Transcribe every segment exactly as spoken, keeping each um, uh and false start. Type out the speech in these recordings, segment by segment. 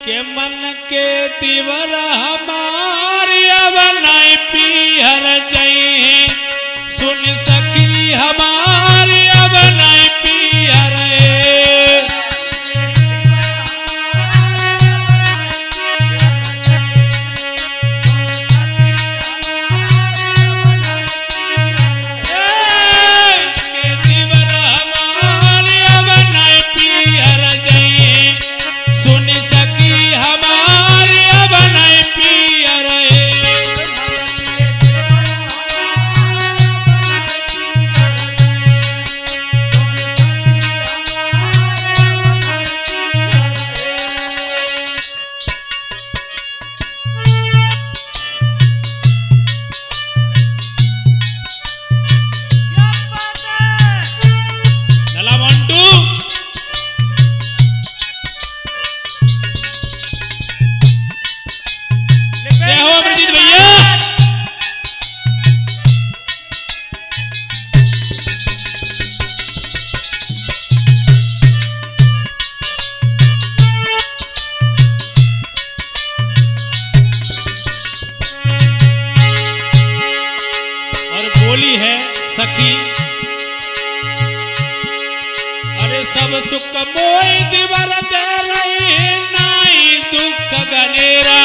के मन के तिवर हमारी अब नहीं पीहर जई सुन सखी हमारी अब नहीं पीहर सखी अरे सब सुख मोई दिवर दे रही नाई दुख गनेरा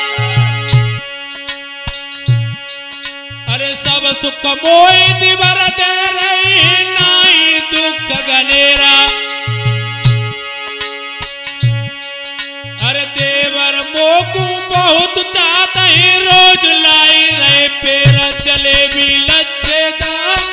अरे सब सुख मोई दिवर दे रही नाई दुख गनेरा अरे देवर मोकू बहुत चाहता ही रोज लाई रहे पेर चले भी लच्छेदार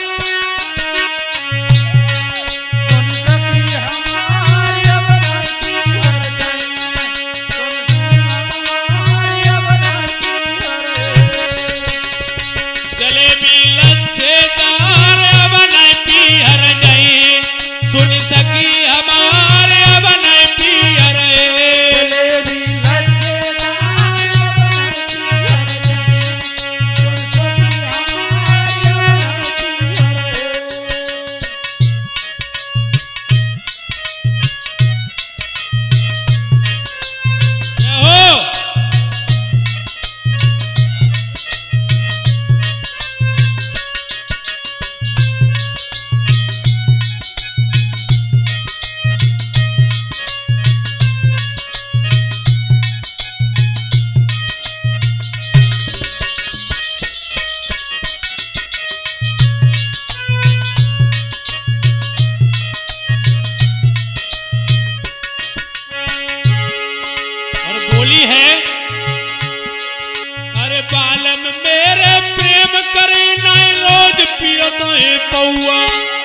पौआ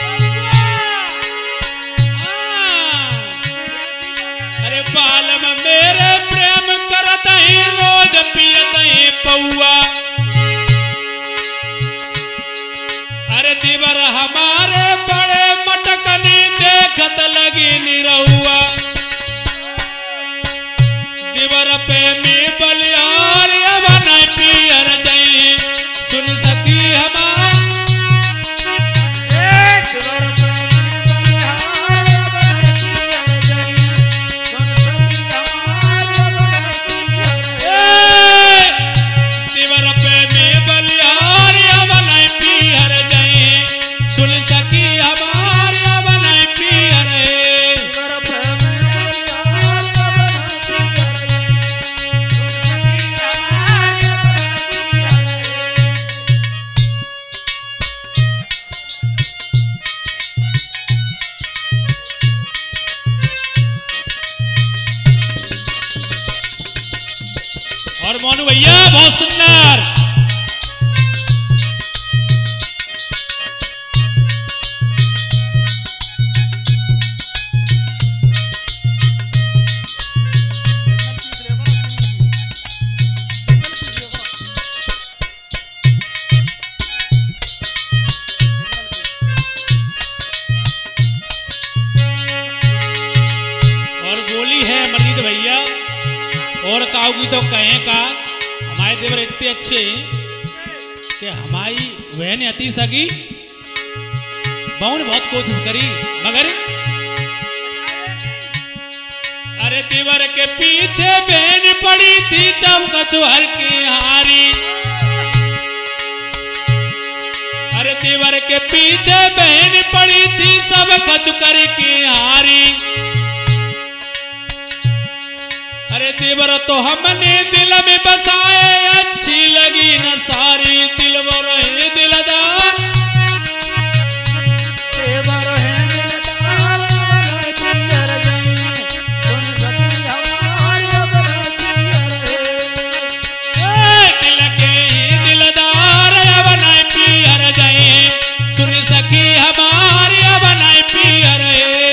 अरे बालम मेरे प्रेम करत ही रोज पियत ही पौआ अरे दिवर हमारे बड़े मटकनी देखत लगी निरहुआ दिवर पे में बलियार अब नहीं पियर जई सुन सकी हमार और मोनू भैया बहुत सुंदर और बोली है मर्जीद भैया और कहोगी तो कहें का हमारे देवर इतने अच्छे कि हमारी बहन अति सगी बहू ने बहुत कोशिश करी मगर अरे दीवार के पीछे बहन पड़ी थी चमक चुहर की हारी। अरे दीवार के पीछे बहन पड़ी थी सब खचकर की हारी। अरे दीवार तो हमने दिल में बसाए अच्छी लगी न सारी। दिलवर है दिलदार देवर है दिलदार अवन पियर जई सुन सकी हमारी अवन पियर है। दिल के ही दिलदार अवन पियर जई सुन सकी हमारी अवन पियर है।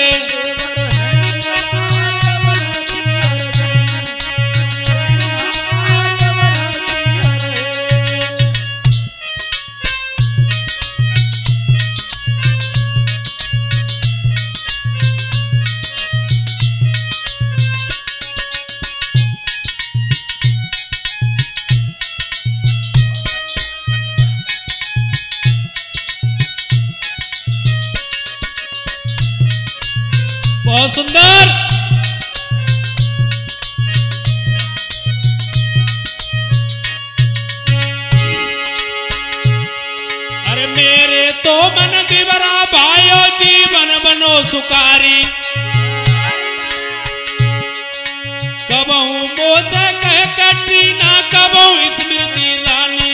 बहुत सुंदर। अरे मेरे तो मन दिवरा भाइयों जीवन बनो सुकारी। कबहू मोसे कह कटरीना कबहू स्मृति रानी।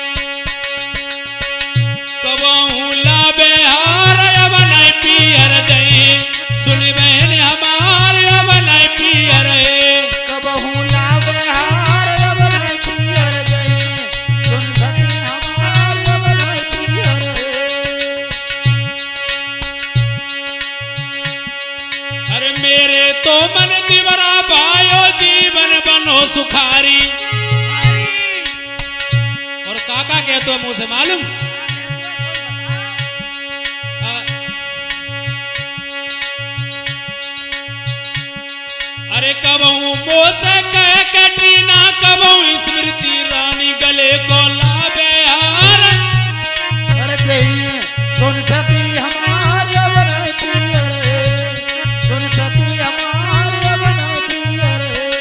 कबहू ला बेहार अवन पियर जई सुन बहन हमारे अवन पियर है। कबहू ला बेहार अवन पियर जई सुन सकी हमारी अवन पियर अरे मेरे तो मन दिवरा भाइयों जीवन बनो सुखारी। और काका कहते हो मुझे मालूम। अरे कबहू मोसे कह कटरीना कबहू स्मृति रानी गले को ला बेहार। अरे जई सुन सकी हमारी अवन पियर सुन सकी हमारी अवन पियर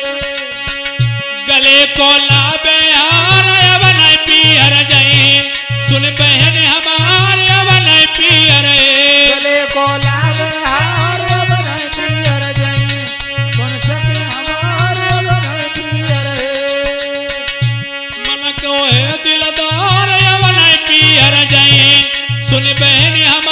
गले को ला बेहार अवन पियर जई सुन बहन हमारे अवन पियर है। गले को ला बेहार अवन पियर जई सुन सकी हमारी अवन पियर मन को है दिलदार अवन पियर जई सुन बहन हम